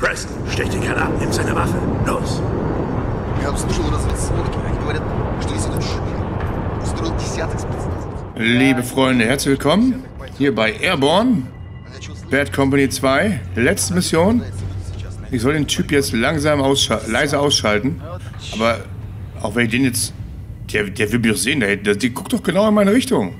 Preston, stech den Kerl ab, nimm seine Waffe. Los. Liebe Freunde, herzlich willkommen hier bei Airborne, Bad Company 2, letzte Mission. Ich soll den Typ jetzt langsam leise ausschalten, aber auch wenn ich den jetzt, der will mich doch sehen da hinten, die guckt doch genau in meine Richtung.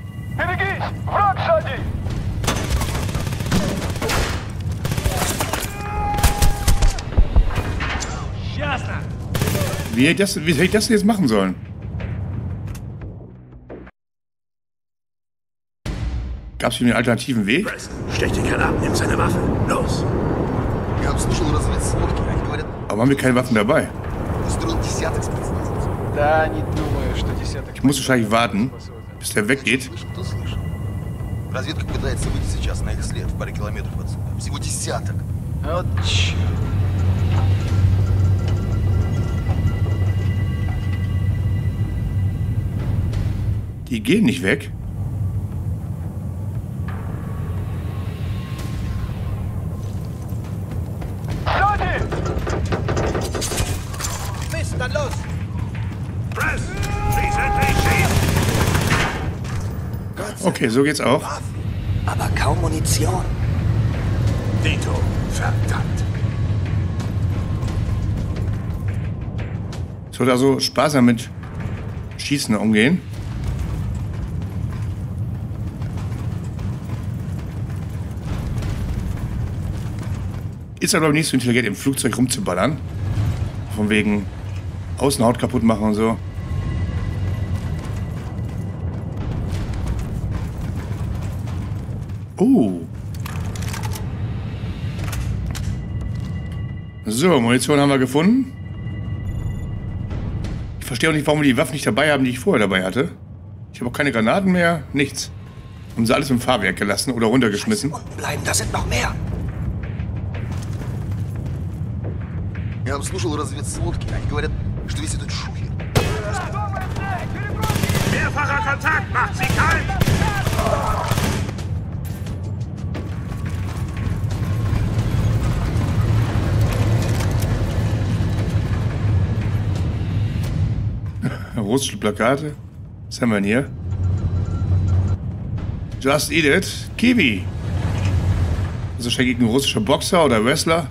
Wie hätte ich das jetzt machen sollen? Gab es hier einen alternativen Weg? Preston, stech den Kerl ab, nimm seine Waffe. Los. Aber haben wir keine Waffen dabei? Ich muss wahrscheinlich warten, bis der weggeht. Die gehen nicht weg. Mist, dann los! Preston, schieß endlich, schieß! Okay, so geht's auch. Aber kaum Munition. Dito, verdammt. Ich sollte also sparsam mit Schießen umgehen. Ist aber nicht so intelligent, im Flugzeug rumzuballern. Von wegen Außenhaut kaputt machen und so. So, Munition haben wir gefunden. Ich verstehe auch nicht, warum wir die Waffen nicht dabei haben, die ich vorher dabei hatte. Ich habe auch keine Granaten mehr, nichts. Haben sie alles im Fahrwerk gelassen oder runtergeschmissen. Unten bleiben, da sind noch mehr. Я обслужил разведслужбы. Они говорят, что весь этот шухер. Mehrfacher Kontakt, macht sie kalt! Russische Plakate. Was haben wir denn hier? Just Eat It. Kiwi. Also wahrscheinlich ein russischer Boxer oder Wrestler.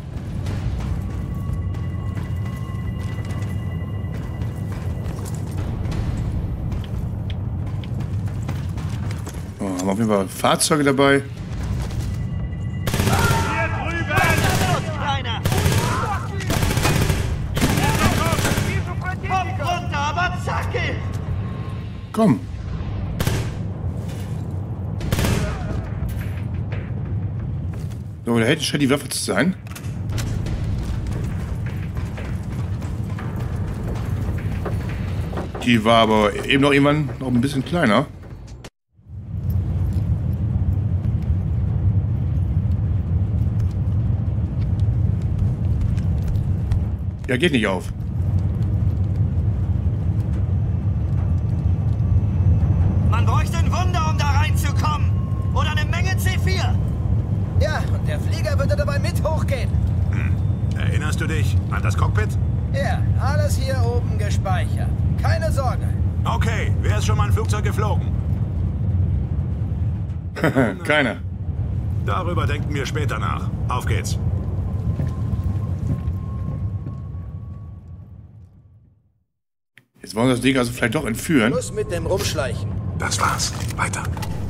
Oh, haben auf jeden Fall Fahrzeuge dabei. Komm. So, da hätte scheint die Waffe zu sein. Die war aber eben noch irgendwann noch ein bisschen kleiner. Ja, geht nicht auf. Man bräuchte ein Wunder, um da reinzukommen. Oder eine Menge C4. Ja, und der Flieger würde dabei mit hochgehen. Erinnerst du dich an das Cockpit? Ja, alles hier oben gespeichert. Keine Sorge. Okay, wer ist schon mal ein Flugzeug geflogen? Keiner. Darüber denken wir später nach. Auf geht's. Jetzt wollen wir das Ding also vielleicht doch entführen. Schluss mit dem Rumschleichen. Das war's. Weiter.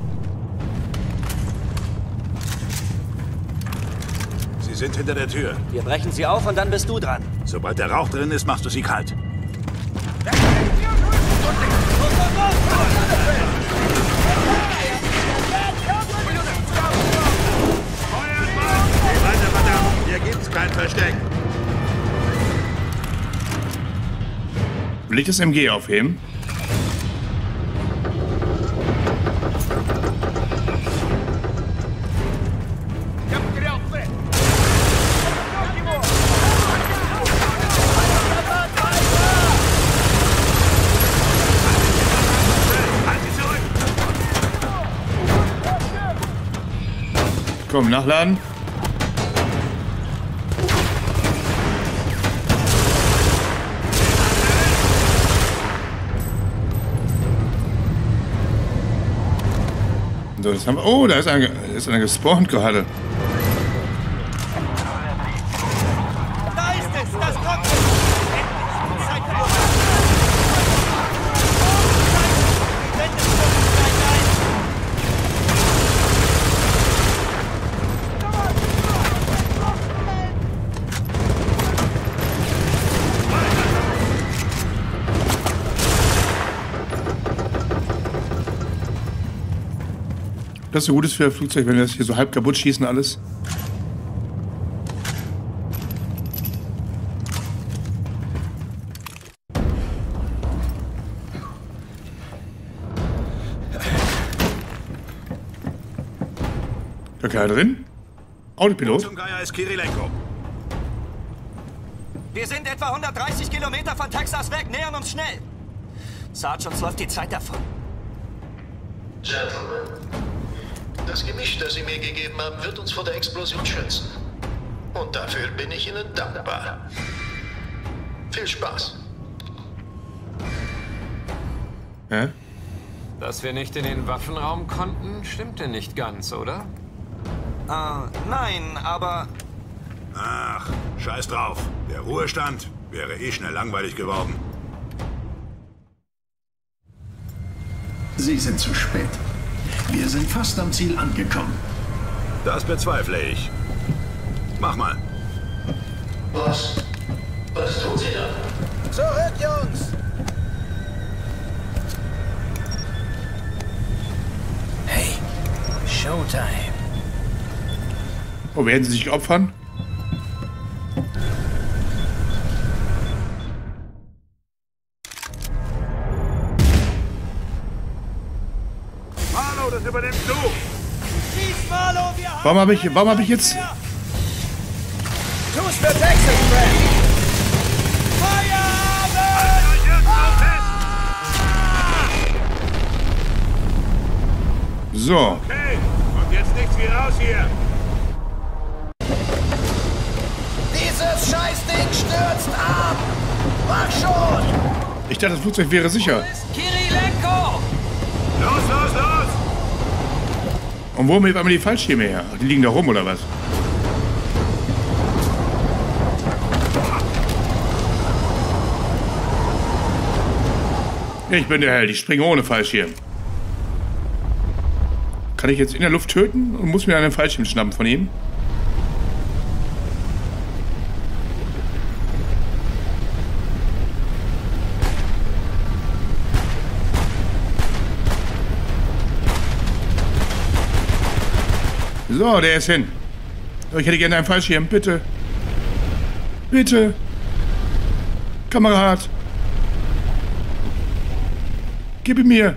Sie sind hinter der Tür. Wir brechen sie auf und dann bist du dran. Sobald der Rauch drin ist, machst du sie kalt. Weiter, verdammt! Hier gibt's kein Versteck. Will ich das MG aufheben? Komm, nachladen. So, das haben wir. Oh, da ist einer gespawnt gerade. Da ist es, das Cockpit. Zeit für Das ist so gutes für ein Flugzeug, wenn wir das hier so halb kaputt schießen alles. Da keiner drin? Autopilot? Zum Geier ist Kirilenko. Wir sind etwa 130 Kilometer von Texas weg, nähern uns schnell. Sarge, uns läuft die Zeit davon. Gentlemen, das Gemisch, das Sie mir gegeben haben, wird uns vor der Explosion schützen. Und dafür bin ich Ihnen dankbar. Viel Spaß. Hä? Dass wir nicht in den Waffenraum konnten, stimmte nicht ganz, oder? Nein, aber... Ach, scheiß drauf. Der Ruhestand wäre eh schnell langweilig geworden. Sie sind zu spät. Wir sind fast am Ziel angekommen. Das bezweifle ich. Mach mal. Was tun Sie da? Zurück, Jungs! Hey, Showtime. Oh, werden sie sich opfern? Marlo, das übernimmst du! Schieß, Marlo, wir haben... Warum hab ich jetzt... Tu's für Texas, Friend! So. Okay, und jetzt nichts wie raus hier! Dieses Scheißding stürzt ab! Mach schon! Ich dachte, das Flugzeug wäre sicher. Kirilenko! Los, los, los! Und wo haben wir jetzt einmal die Fallschirme her? Die liegen da rum, oder was? Ich bin der Held, ich springe ohne Fallschirm. Kann ich jetzt in der Luft töten und muss mir einen Fallschirm schnappen von ihm? So, der ist hin. Ich hätte gerne einen Fallschirm, bitte. Bitte. Kamerad. Gib ihn mir.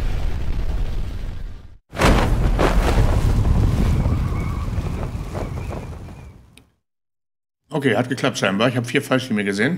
Okay, hat geklappt scheinbar. Ich habe 4 Fallschirme gesehen.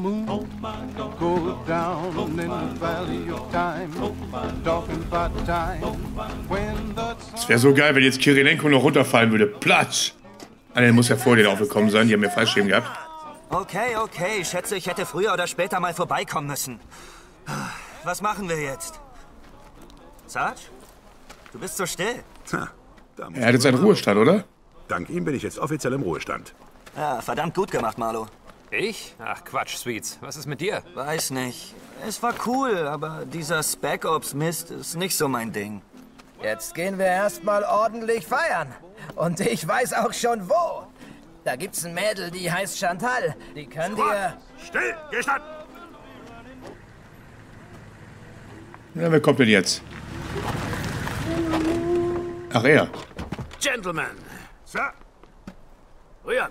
Es wäre so geil, wenn jetzt Kirilenko noch runterfallen würde. Platsch! Der muss ja vor denen aufgekommen sein. Die haben ja Fallschirme gehabt. Okay, okay. Schätze, ich hätte früher oder später mal vorbeikommen müssen. Was machen wir jetzt? Sarge? Du bist so still. Tja, da muss Er hat jetzt einen Ruhestand, oder? Dank ihm bin ich jetzt offiziell im Ruhestand. Ja, verdammt gut gemacht, Marlo. Ich? Ach Quatsch, Sweets. Was ist mit dir? Weiß nicht. Es war cool, aber dieser Spec Ops Mist ist nicht so mein Ding. Jetzt gehen wir erstmal ordentlich feiern. Und ich weiß auch schon wo. Da gibt's ein Mädel, die heißt Chantal. Die kann dir... Still! Gestatten! Ja, wer kommt denn jetzt? Ach, er. Gentlemen, Sir! rühren.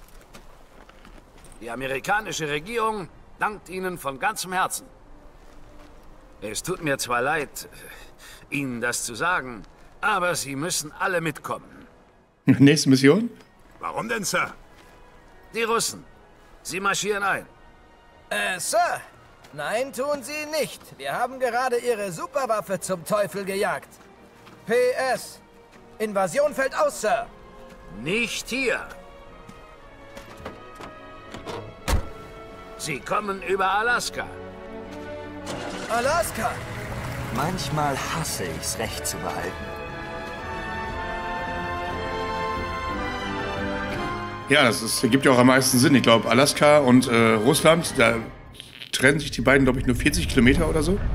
Die amerikanische Regierung dankt Ihnen von ganzem Herzen. Es tut mir zwar leid, Ihnen das zu sagen, aber Sie müssen alle mitkommen. Nächste Mission? Warum denn, Sir? Die Russen, sie marschieren ein. Sir. Nein, tun Sie nicht. Wir haben gerade Ihre Superwaffe zum Teufel gejagt. PS. Invasion fällt aus, Sir. Nicht hier. Sie kommen über Alaska. Alaska. Manchmal hasse ich's, Recht zu behalten. Ja, das ergibt ja auch am meisten Sinn. Ich glaube, Alaska und Russland, da trennen sich die beiden, glaube ich, nur 40 Kilometer oder so.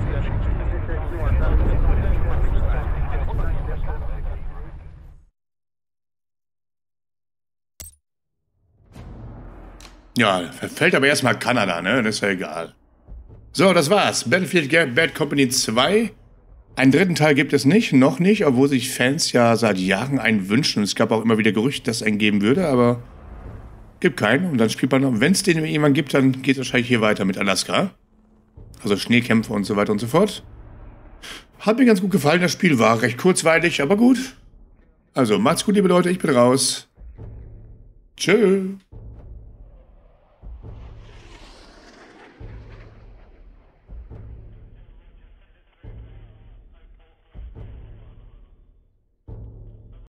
Ja, verfällt aber erstmal Kanada, ne? Das ist ja egal. So, das war's. Battlefield Bad Company 2. Einen dritten Teil gibt es nicht, noch nicht, obwohl sich Fans ja seit Jahren einen wünschen. Und es gab auch immer wieder Gerüchte, dass es einen geben würde, aber gibt keinen. Und dann spielt man, wenn es den jemand gibt, dann geht es wahrscheinlich hier weiter mit Alaska. Also Schneekämpfe und so weiter und so fort. Hat mir ganz gut gefallen, das Spiel war recht kurzweilig, aber gut. Also macht's gut, liebe Leute, ich bin raus. Tschö.